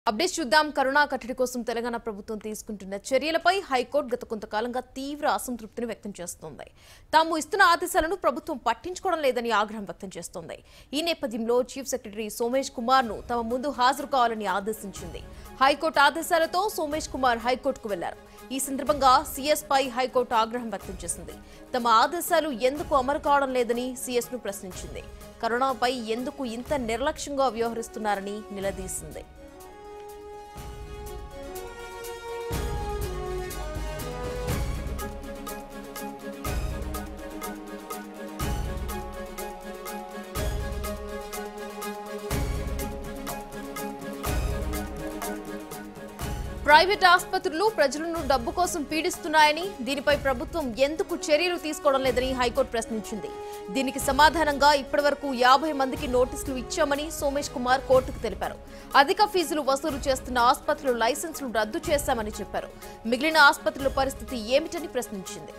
Update చూద్దాం. Corona కట్టడి కోసం తెలంగాణ ప్రభుత్వం తీసుకుంటున్న చర్యలపై హైకోర్టు గత కొంతకాలంగా తీవ్ర అసంతృప్తిని వ్యక్తం చేస్తోంది. తాము ఇస్తున్న ఆదేశాలను ప్రభుత్వం పట్టించుకోవడం లేదని ఆగ్రహం వ్యక్తం చేస్తోంది. ఈ నేపథ్యంలో చీఫ్ సెక్రటరీ సోమేష్ కుమార్ ను తమ ముందు హాజరు కావాలని ఆదేశించింది. హైకోర్టు ఆదేశాలతో సోమేష్ కుమార్ హైకోర్టుకు వెళ్లారు. ఈ సందర్భంగా సీఎస్ పై హైకోర్టు ఆగ్రహం వ్యక్తం చేసింది. తమ ఆదేశాలు ఎందుకు అమలు కావడం లేదని సీఎస్ ను ప్రశ్నించింది. కరోనాపై ఎందుకు ఇంత నిర్లక్ష్యంగా వ్యవహరిస్తున్నారని నిలదీసింది. ప్రైవేట్ ఆసుపత్రులు ప్రజలను డబ్బు కోసం పీడిస్తున్నాయని, దీనిపై ప్రభుత్వం ఎందుకు చర్యలు తీసుకోవడం లేదని హైకోర్టు ప్రశ్నించింది. దీనికి సమాధానంగా ఇప్పటివరకు 50 మందికి నోటీసులు ఇచ్చామని సోమేష్ కుమార్ కోర్టుకు తెలిపారు. అధిక ఫీజులు వసూలు చేస్తున్న ఆసుపత్రుల లైసెన్సులు రద్దు చేశామని చెప్పారు. మిగిలిన ఆసుపత్రుల పరిస్థితి ఏమిటని ప్రశ్నించింది.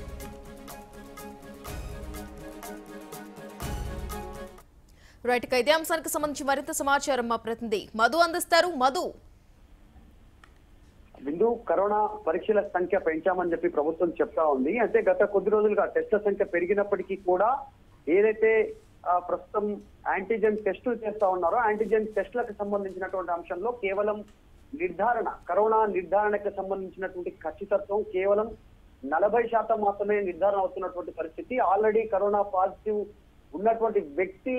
రైట్, ఇదే అంశానికి సంబంధించి మరింత సమాచారం మా ప్రతినిధి మధు అందిస్తారు. మధు, బిందు, కరోనా పరీక్షల సంఖ్య పెంచామని చెప్పి ప్రభుత్వం చెప్తా ఉంది. అంటే గత కొద్ది రోజులుగా టెస్ట్ల సంఖ్య పెరిగినప్పటికీ కూడా ఏదైతే ప్రస్తుతం యాంటీజెన్ టెస్టులు చేస్తా ఉన్నారో యాంటీజెన్ టెస్టులకు సంబంధించినటువంటి అంశంలో కేవలం కరోనా నిర్ధారణకు సంబంధించినటువంటి ఖచ్చితత్వం కేవలం 40% మాత్రమే నిర్ధారణ అవుతున్నటువంటి పరిస్థితి. ఆల్రెడీ కరోనా పాజిటివ్ ఉన్నటువంటి వ్యక్తి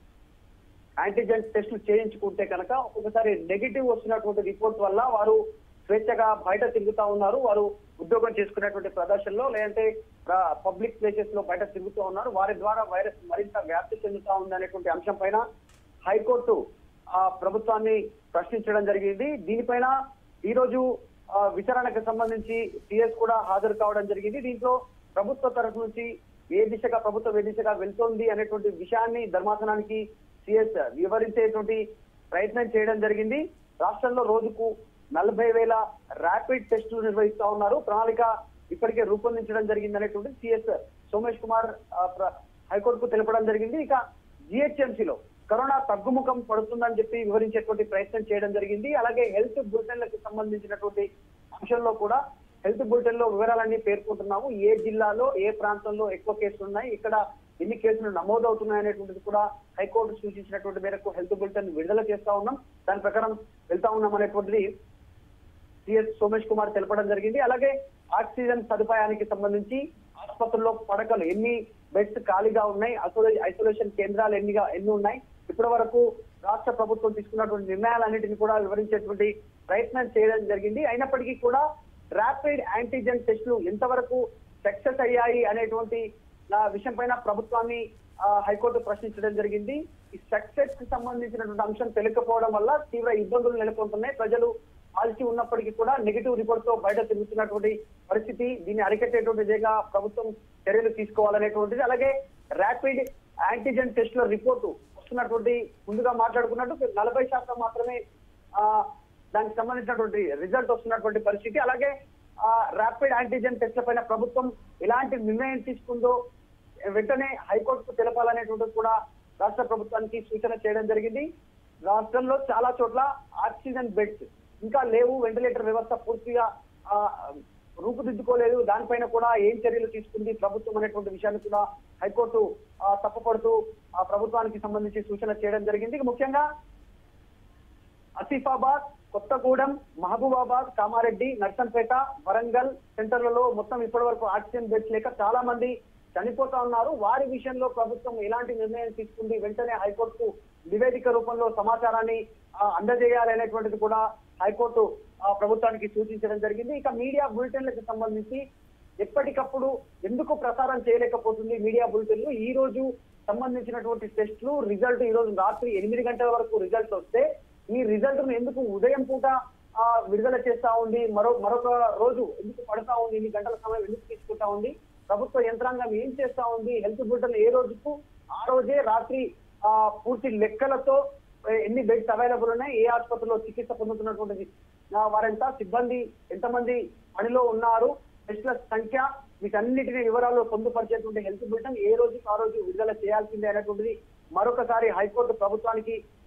యాంటీజెన్ టెస్టులు చేయించుకుంటే కనుక ఒక్కొక్కసారి నెగిటివ్ వస్తున్నటువంటి రిపోర్ట్ వల్ల వారు స్వేచ్ఛగా బయట తిరుగుతా ఉన్నారు. వారు ఉద్యోగం చేసుకునేటువంటి ప్రదర్శనలో లేదంటే పబ్లిక్ ప్లేసెస్ లో బయట తిరుగుతూ ఉన్నారు. వారి ద్వారా వైరస్ మరింత వ్యాప్తి చెందుతా ఉంది అనేటువంటి అంశం పైన హైకోర్టు ప్రభుత్వాన్ని ప్రశ్నించడం జరిగింది. దీనిపైన ఈ రోజు విచారణకు సంబంధించి సిఎస్ కూడా హాజరు కావడం జరిగింది. దీంట్లో ప్రభుత్వ తరఫు నుంచి ప్రభుత్వం ఏ దిశగా వెళ్తోంది అనేటువంటి విషయాన్ని ధర్మాసనానికి సిఎస్ వివరించేటువంటి ప్రయత్నం చేయడం జరిగింది. రాష్ట్రంలో రోజుకు 40,000 ర్యాపిడ్ టెస్టులు నిర్వహిస్తా ఉన్నారు. ప్రణాళిక ఇప్పటికే రూపొందించడం జరిగింది అనేటువంటి సిఎస్ సోమేష్ కుమార్ హైకోర్టుకు తెలపడం జరిగింది. ఇక జిహెచ్ఎంసీలో కరోనా తగ్గుముఖం పడుతుందని చెప్పి వివరించేటువంటి ప్రయత్నం చేయడం జరిగింది. అలాగే హెల్త్ బులెటిన్లకు సంబంధించినటువంటి అంశంలో కూడా హెల్త్ బులెటిన్ లో వివరాలన్నీ పేర్కొంటున్నాము. ఏ జిల్లాలో ఏ ప్రాంతంలో ఎక్కువ కేసులు ఉన్నాయి, ఇక్కడ ఎన్ని కేసులు నమోదవుతున్నాయి అనేటువంటిది కూడా హైకోర్టు సూచించినటువంటి మేరకు హెల్త్ బులెటిన్ విడుదల చేస్తా ఉన్నాం. దాని ప్రకారం వెళ్తా ఉన్నాం అనేటువంటిది సిఎస్ సోమేష్ కుమార్ తెలపడం జరిగింది. అలాగే ఆక్సిజన్ సదుపాయానికి సంబంధించి ఆసుపత్రుల్లో పడకలు ఎన్ని బెడ్స్ ఖాళీగా ఉన్నాయి, ఐసోలేషన్ కేంద్రాలు ఎన్ని ఉన్నాయి, ఇప్పటి వరకు రాష్ట్ర ప్రభుత్వం తీసుకున్నటువంటి నిర్ణయాలన్నింటినీ కూడా వివరించేటువంటి ప్రయత్నం చేయడం జరిగింది. అయినప్పటికీ కూడా ర్యాపిడ్ యాంటీజెన్ టెస్టులు ఎంతవరకు సక్సెస్ అయ్యాయి అనేటువంటి విషయం పైన ప్రభుత్వాన్ని హైకోర్టు ప్రశ్నించడం జరిగింది. ఈ సక్సెస్ కి సంబంధించినటువంటి అంశం తెలియకపోవడం వల్ల తీవ్ర ఇబ్బందులు నెలకొంటున్నాయి. ప్రజలు పాజిటివ్ ఉన్నప్పటికీ కూడా నెగిటివ్ రిపోర్ట్ తో బయట తిరుగుతున్నటువంటి పరిస్థితి. దీన్ని అరికట్టేటువంటి విధంగా ప్రభుత్వం చర్యలు తీసుకోవాలనేటువంటిది. అలాగే ర్యాపిడ్ యాంటీజెన్ టెస్టుల రిపోర్టు వస్తున్నటువంటి ముందుగా మాట్లాడుకున్నట్టు 40% మాత్రమే దానికి సంబంధించినటువంటి రిజల్ట్ వస్తున్నటువంటి పరిస్థితి. అలాగే ర్యాపిడ్ యాంటీజెన్ టెస్ట్ల పైన ప్రభుత్వం ఎలాంటి నిర్ణయం తీసుకుందో వెంటనే హైకోర్టుకు తెలపాలనేటువంటిది కూడా రాష్ట్ర ప్రభుత్వానికి సూచన చేయడం జరిగింది. రాష్ట్రంలో చాలా చోట్ల ఆక్సిజన్ బెడ్స్ ఇంకా లేవు, వెంటిలేటర్ వ్యవస్థ పూర్తిగా రూపుదిద్దుకోలేదు. దానిపైన కూడా ఏం చర్యలు తీసుకుంది ప్రభుత్వం అనేటువంటి విషయాన్ని కూడా హైకోర్టు తప్పుపడుతూ ప్రభుత్వానికి సంబంధించి సూచన చేయడం జరిగింది. ముఖ్యంగా ఆసిఫాబాద్, కొత్తగూడెం, మహబూబాబాద్, కామారెడ్డి, నర్సంపేట, వరంగల్ సెంటర్లలో మొత్తం ఇప్పటి వరకు ఆక్సిజన్ బెడ్స్ లేక చాలా మంది చనిపోతా ఉన్నారు. వారి విషయంలో ప్రభుత్వం ఎలాంటి నిర్ణయం తీసుకుంది, వెంటనే హైకోర్టుకు నివేదిక రూపంలో సమాచారాన్ని అందజేయాలనేటువంటిది కూడా హైకోర్టు ప్రభుత్వానికి సూచించడం జరిగింది. ఇక మీడియా బులెటిన్లకు సంబంధించి ఎప్పటికప్పుడు ఎందుకు ప్రసారం చేయలేకపోతుంది మీడియా బులెటిన్లు? ఈ రోజు సంబంధించినటువంటి టెస్టులు రిజల్ట్ ఈ రోజు రాత్రి 8 గంటల వరకు రిజల్ట్ వస్తే ఈ రిజల్ట్ ను ఎందుకు ఉదయం పూట విడుదల చేస్తా ఉంది, మరొక రోజు ఎందుకు పడతా ఉంది, ఇన్ని గంటల సమయం ఎందుకు తీసుకుంటా ఉంది, ప్రభుత్వ యంత్రాంగం ఏం చేస్తా ఉంది, హెల్త్ బులెటిన్ ఏ రోజుకు ఆ రోజే రాత్రి పూర్తి లెక్కలతో ఎన్ని బెడ్స్ అవైలబుల్ ఉన్నాయి, ఏ ఆసుపత్రిలో చికిత్స పొందుతున్నటువంటి వారెంత, సిబ్బంది ఎంతమంది పనిలో ఉన్నారు, టెస్టుల సంఖ్య, వీటన్నిటిని వివరాలు పొందుపరిచేటువంటి హెల్త్ బులెటిన్ ఏ రోజుకు ఆ రోజు విడుదల చేయాల్సిందే అనేటువంటిది మరొకసారి హైకోర్టు ప్రభుత్వానికి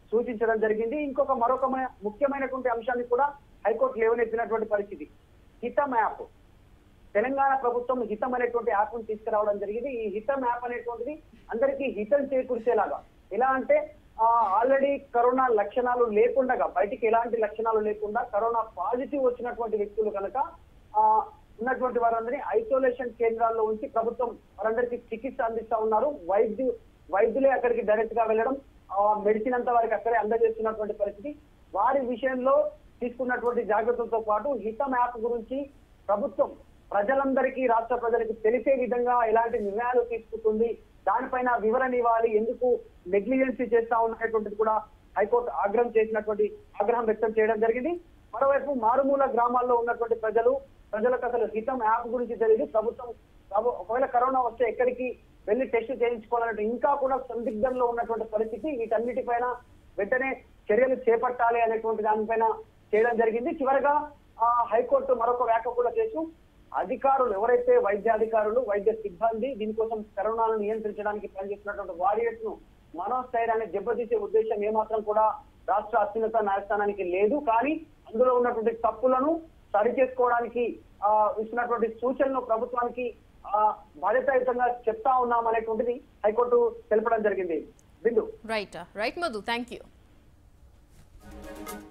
సూచించడం జరిగింది. మరొక ముఖ్యమైనటువంటి అంశాన్ని కూడా హైకోర్టు లేవనెత్తినటువంటి పరిస్థితి. హితం యాప్, తెలంగాణ ప్రభుత్వం హితం అనేటువంటి యాప్ ను తీసుకురావడం జరిగింది. ఈ హితం యాప్ అనేటువంటిది అందరికీ హితం చేకూర్చేలాగా, ఎలా అంటే ఆల్రెడీ కరోనా లక్షణాలు లేకుండా, బయటికి ఎలాంటి లక్షణాలు లేకుండా కరోనా పాజిటివ్ వచ్చినటువంటి వ్యక్తులు కనుక ఉన్నటువంటి వారందరినీ ఐసోలేషన్ కేంద్రాల్లో ఉంచి ప్రభుత్వం వారందరికీ చికిత్స అందిస్తా ఉన్నారు. వైద్యులే అక్కడికి డైరెక్ట్ గా వెళ్ళడం, మెడిసిన్ అంతా వారికి అక్కడే అందజేస్తున్నటువంటి పరిస్థితి. వారి విషయంలో తీసుకున్నటువంటి జాగ్రత్తలతో పాటు హితం యాప్ గురించి ప్రభుత్వం ప్రజలందరికీ, రాష్ట్ర ప్రజలకు తెలిసే విధంగా ఎలాంటి నిర్ణయాలు తీసుకుంటుంది, దానిపైన వివరణ ఇవ్వాలి, ఎందుకు నెగ్లిజెన్సీ చేస్తా ఉన్నటువంటిది కూడా హైకోర్టు ఆగ్రహం వ్యక్తం చేయడం జరిగింది. మరోవైపు మారుమూల గ్రామాల్లో ఉన్నటువంటి ప్రజలకు అసలు హితం యాప్ గురించి తెలియదు. ప్రభుత్వం ఒకవేళ కరోనా వస్తే ఎక్కడికి వెళ్లి టెస్ట్ చేయించుకోవాలంటే ఇంకా కూడా సందిగ్ధంలో ఉన్నటువంటి పరిస్థితి. వీటన్నిటిపైన వెంటనే చర్యలు చేపట్టాలి అనేటువంటి దానిపైన చేయడం జరిగింది. చివరగా హైకోర్టు మరొక వ్యాఖ్య కూడా చేస్తూ అధికారులు ఎవరైతే వైద్యాధికారులు, వైద్య సిబ్బంది దీనికోసం కరోనాను నియంత్రించడానికి పనిచేస్తున్నటువంటి వారియర్స్ ను మనోస్థైర్యాన్ని దెబ్బతీసే ఉద్దేశం ఏమాత్రం కూడా రాష్ట్ర అత్యున్నత న్యాయస్థానానికి లేదు. కానీ అందులో ఉన్నటువంటి తప్పులను సరిచేసుకోవడానికి ఇస్తున్నటువంటి సూచనలు ప్రభుత్వానికి బాధ్యతాయుతంగా చెప్తా ఉన్నాం అనేటువంటిది హైకోర్టు తెలపడం జరిగింది. Bindu. Right Madhu, thank you.